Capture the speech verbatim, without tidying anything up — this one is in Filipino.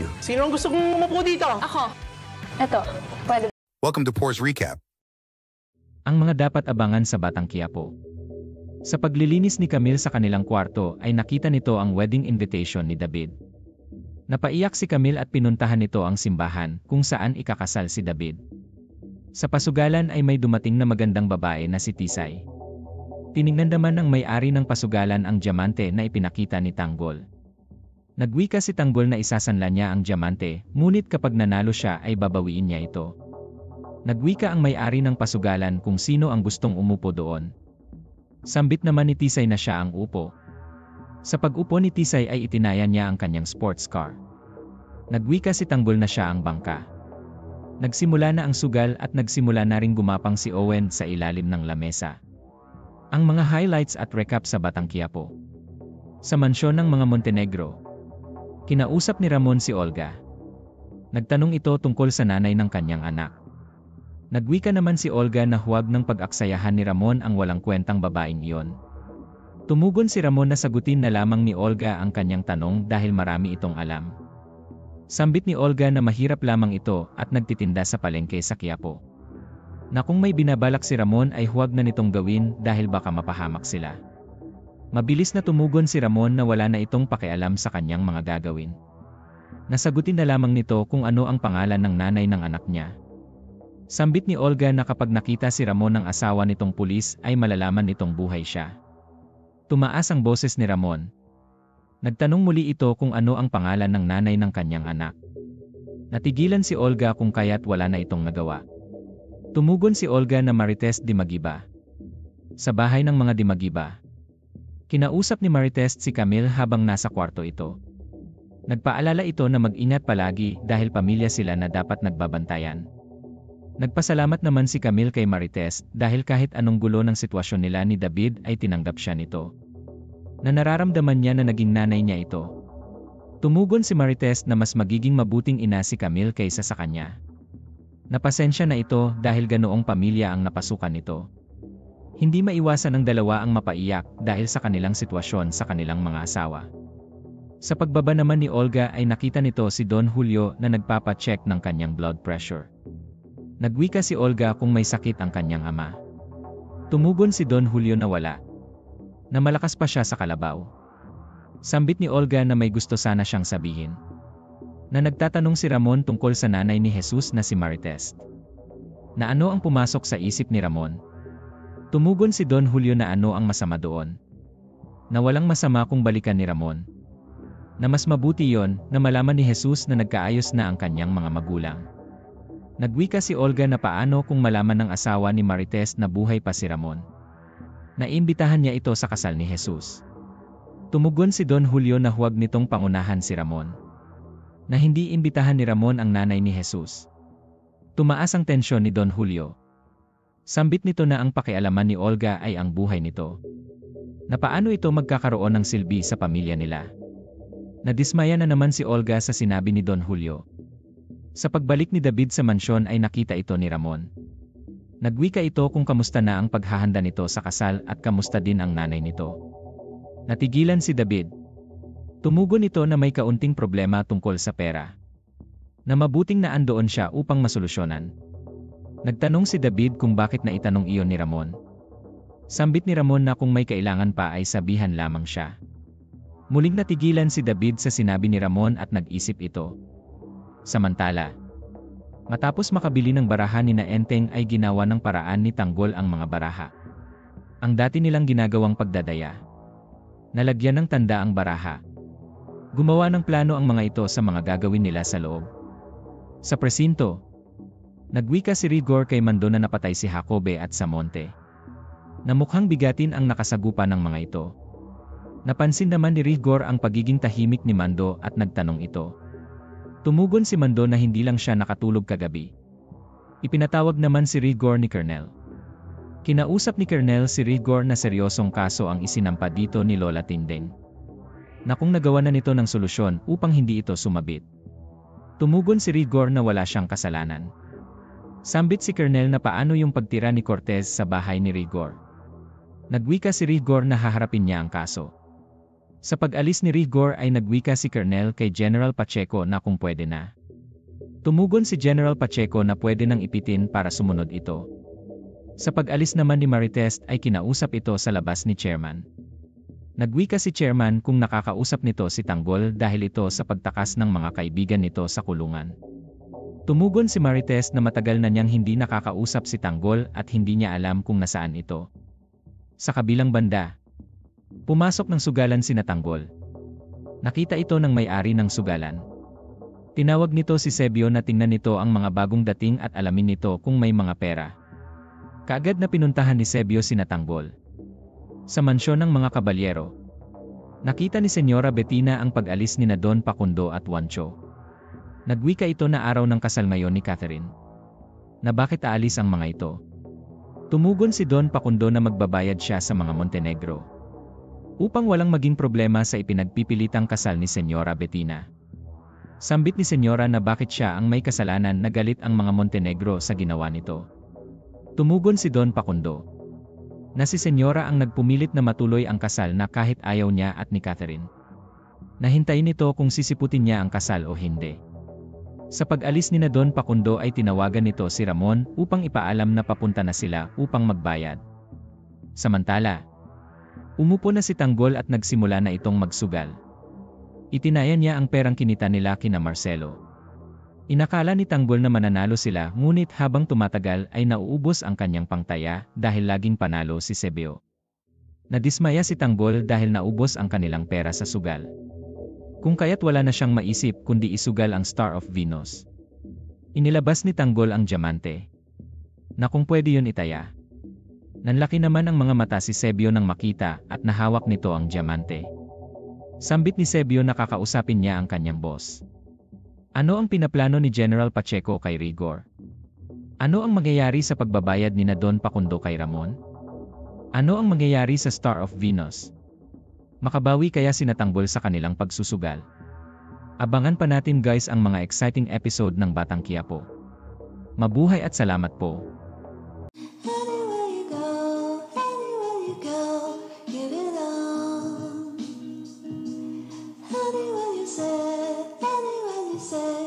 you. Sino ang gusto kong umupo dito? Ako. Eto, pwede. Welcome to Pores Recap. Ang mga dapat abangan sa Batang Quiapo. Sa paglilinis ni Camille sa kanilang kwarto ay nakita nito ang wedding invitation ni David. Napaiyak si Camille at pinuntahan nito ang simbahan kung saan ikakasal si David. Sa pasugalan ay may dumating na magandang babae na si Tisay. Tiningnan naman ng may-ari ng pasugalan ang diamante na ipinakita ni Tanggol. Nagwika si Tanggol na isasanla niya ang diamante, ngunit kapag nanalo siya ay babawiin niya ito. Nagwika ang may-ari ng pasugalan kung sino ang gustong umupo doon. Sambit naman ni Tisay na siya ang upo. Sa pag-upo ni Tisay ay itinaya niya ang kanyang sports car. Nagwika si Tanggol na siya ang bangka. Nagsimula na ang sugal at nagsimula na ring gumapang si Owen sa ilalim ng lamesa. Ang mga highlights at recap sa Batang Quiapo. Sa mansyon ng mga Montenegro. Kinausap ni Ramon si Olga. Nagtanong ito tungkol sa nanay ng kanyang anak. Nagwika naman si Olga na huwag ng pag-aksayahan ni Ramon ang walang kwentang babaeng iyon. Tumugon si Ramon na sagutin na lamang ni Olga ang kanyang tanong dahil marami itong alam. Sambit ni Olga na mahirap lamang ito at nagtitinda sa palengke sa Quiapo. Na kung may binabalak si Ramon ay huwag na nitong gawin dahil baka mapahamak sila. Mabilis na tumugon si Ramon na wala na itong pakialam sa kanyang mga gagawin. Nasagutin na lamang nito kung ano ang pangalan ng nanay ng anak niya. Sambit ni Olga na kapag nakita si Ramon ng asawa nitong pulis ay malalaman nitong buhay siya. Tumaas ang boses ni Ramon. Nagtanong muli ito kung ano ang pangalan ng nanay ng kanyang anak. Natigilan si Olga kung kaya't wala na itong nagawa. Tumugon si Olga na Marites Dimagiba. Sa bahay ng mga Dimagiba. Kinausap ni Marites si Camille habang nasa kwarto ito. Nagpaalala ito na mag-ingat palagi dahil pamilya sila na dapat nagbabantayan. Nagpasalamat naman si Camille kay Marites dahil kahit anong gulo ng sitwasyon nila ni David ay tinanggap siya nito. Na nararamdaman niya na naging nanay niya ito. Tumugon si Marites na mas magiging mabuting ina si Camille kaysa sa kanya. Napasensya na ito dahil ganoong pamilya ang napasukan nito. Hindi maiwasan ng dalawa ang mapaiyak dahil sa kanilang sitwasyon sa kanilang mga asawa. Sa pagbaba naman ni Olga ay nakita nito si Don Julio na nagpapacheck ng kanyang blood pressure. Nagwika si Olga kung may sakit ang kanyang ama. Tumugon si Don Julio na wala. Na malakas pa siya sa kalabaw. Sambit ni Olga na may gusto sana siyang sabihin. Na nagtatanong si Ramon tungkol sa nanay ni Jesus na si Marites. Na ano ang pumasok sa isip ni Ramon. Tumugon si Don Julio na ano ang masama doon. Na walang masama kung balikan ni Ramon. Na mas mabuti yon na malaman ni Jesus na nagkaayos na ang kanyang mga magulang. Nagwika si Olga na paano kung malaman ng asawa ni Marites na buhay pa si Ramon. Naimbitahan niya ito sa kasal ni Jesus. Tumugon si Don Julio na huwag nitong pangunahan si Ramon. Na hindi imbitahan ni Ramon ang nanay ni Jesus. Tumaas ang tensyon ni Don Julio. Sambit nito na ang pakialaman ni Olga ay ang buhay nito. Na paano ito magkakaroon ng silbi sa pamilya nila. Nadismaya na naman si Olga sa sinabi ni Don Julio. Sa pagbalik ni David sa mansyon ay nakita ito ni Ramon. Nagwika ito kung kamusta na ang paghahanda nito sa kasal at kamusta din ang nanay nito. Natigilan si David. Tumugon ito na may kaunting problema tungkol sa pera. Na mabuting na andoon siya upang masolusyonan. Nagtanong si David kung bakit na itanong iyon ni Ramon. Sambit ni Ramon na kung may kailangan pa ay sabihan lamang siya. Muling natigilan si David sa sinabi ni Ramon at nag-isip ito. Samantala, matapos makabili ng baraha ni na Enteng ay ginawa ng paraan ni Tanggol ang mga baraha. Ang dati nilang ginagawang pagdadaya. Nalagyan ng tanda ang baraha. Gumawa ng plano ang mga ito sa mga gagawin nila sa loob. Sa presinto, nagwika si Rigor kay Mando na napatay si Jacobe at Samonte. Na mukhang bigatin ang nakasagupa ng mga ito. Napansin naman ni Rigor ang pagiging tahimik ni Mando at nagtanong ito. Tumugon si Mando na hindi lang siya nakatulog kagabi. Ipinatawag naman si Rigor ni Colonel. Kinausap ni Colonel si Rigor na seryosong kaso ang isinampa dito ni Lola Tindeng. Na kung nagawa na nito ng solusyon upang hindi ito sumabit. Tumugon si Rigor na wala siyang kasalanan. Sambit si Colonel na paano yung pagtira ni Cortez sa bahay ni Rigor. Nagwika si Rigor na haharapin niya ang kaso. Sa pag-alis ni Rigor ay nagwika si Colonel kay General Pacheco na kung pwede na. Tumugon si General Pacheco na pwede nang ipitin para sumunod ito. Sa pag-alis naman ni Marites ay kinausap ito sa labas ni Chairman. Nagwika si Chairman kung nakakausap nito si Tanggol dahil ito sa pagtakas ng mga kaibigan nito sa kulungan. Tumugon si Marites na matagal na niyang hindi nakakausap si Tanggol at hindi niya alam kung nasaan ito. Sa kabilang banda, pumasok ng sugalan si Tanggol. Nakita ito ng may-ari ng sugalan. Tinawag nito si Sebio na tingnan nito ang mga bagong dating at alamin nito kung may mga pera. Kaagad na pinuntahan ni Sebio si Tanggol. Sa mansyon ng mga kabalyero, nakita ni Senyora Bettina ang pag-alis ni na Don Pacundo at Juancho. Nagwika ito na araw ng kasal ngayon ni Catherine. Na bakit aalis ang mga ito? Tumugon si Don Pacundo na magbabayad siya sa mga Montenegro upang walang maging problema sa ipinagpipilitang kasal ni Senyora Bettina. Sambit ni Senyora na bakit siya ang may kasalanan na galit ang mga Montenegro sa ginawa nito. Tumugon si Don Pacundo na si Senyora ang nagpumilit na matuloy ang kasal na kahit ayaw niya at ni Catherine. Nahintayin nito kung sisiputin niya ang kasal o hindi. Sa pag-alis ni na Don Pacundo ay tinawagan nito si Ramon upang ipaalam na papunta na sila upang magbayad. Samantala, umupo na si Tanggol at nagsimula na itong magsugal. Itinaya niya ang perang kinita nila kina Marcelo. Inakala ni Tanggol na mananalo sila ngunit habang tumatagal ay nauubos ang kanyang pangtaya dahil laging panalo si Sebio. Nadismaya si Tanggol dahil naubos ang kanilang pera sa sugal. Kung kaya't wala na siyang maisip kundi isugal ang Star of Venus. Inilabas ni Tanggol ang diamante. Na kung pwede yun itaya. Nanlaki naman ang mga mata si Sebio nang makita at nahawak nito ang diamante. Sambit ni Sebio na kakausapin niya ang kanyang boss. Ano ang pinaplano ni General Pacheco kay Rigor? Ano ang mangyayari sa pagbabayad ni na Don Pacundo kay Ramon? Ano ang mangyayari sa Star of Venus? Makabawi kaya si Tanggol sa kanilang pagsusugal? Abangan pa natin guys ang mga exciting episode ng Batang Quiapo. Mabuhay at salamat po! Anywhere you go, anywhere you go, give it all. Anywhere you say, anywhere you say.